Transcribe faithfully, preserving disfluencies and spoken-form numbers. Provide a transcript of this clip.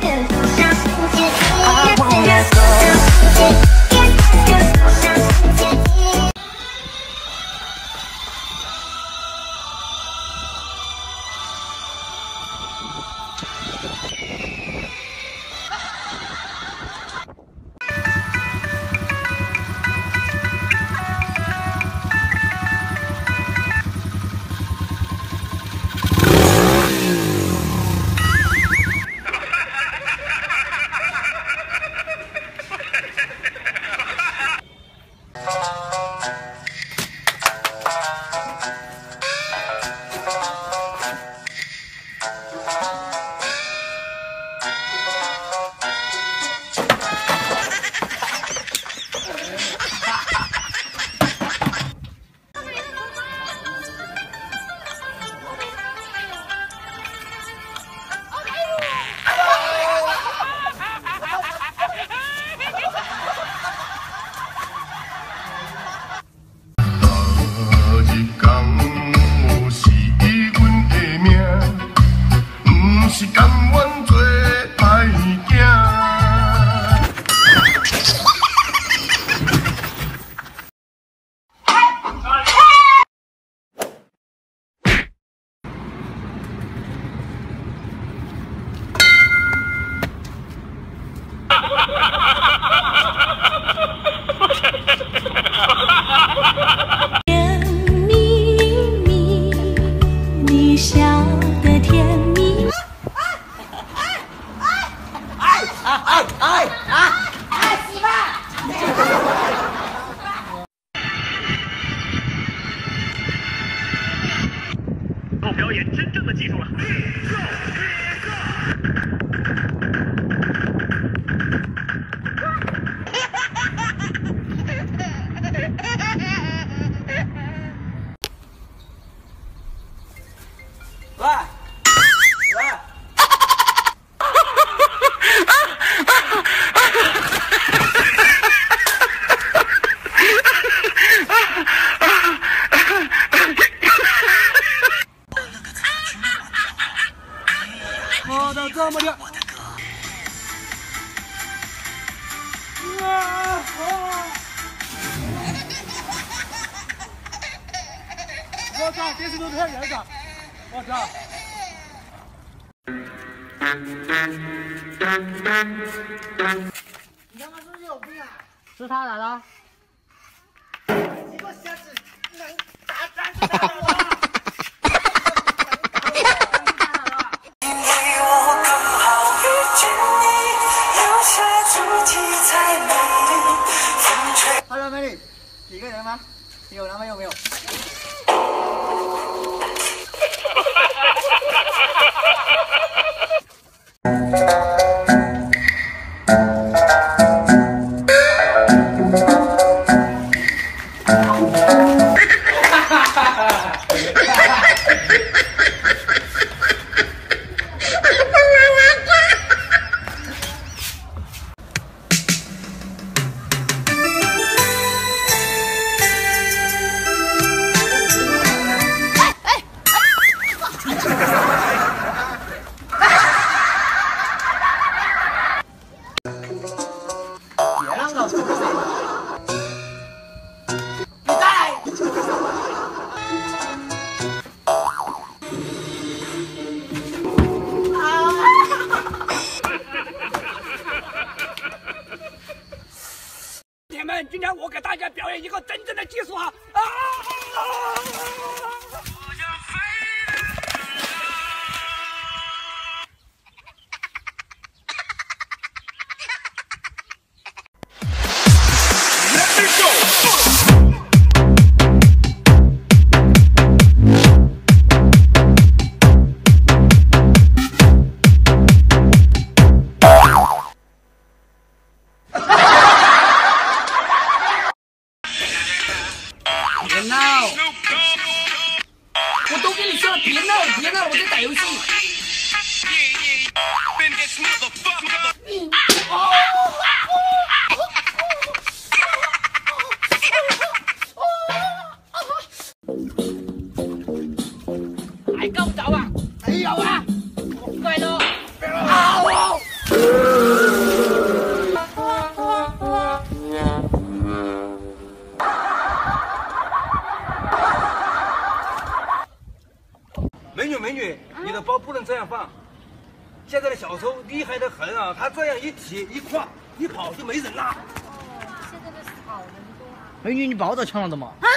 甜蜜蜜，你笑得甜蜜。 哎哎哎哎哎哎，媳妇儿！ 到表演真正的技术了。 喂喂。 喝的这么亮！啊！我操，电视都太严了！我操！ 你他妈是不是有病啊？ 是他来的。 你给我下次能打三十打我！ Hello， 美女，一个人吗？你有男朋友没有？ 铁们，今天我给大家表演一个真正的技术啊！啊！别闹！我都跟你说了，别闹，别闹，我在打游戏。哦！还夠唔夠啊？還有啊！快咯！啊！ 女，你的包不能这样放。现在的小偷厉害的很啊，他这样一提一挎一跑就没人啦。 哦，现在的好人多啊。 美女，你包遭抢了的嘛？ 啊！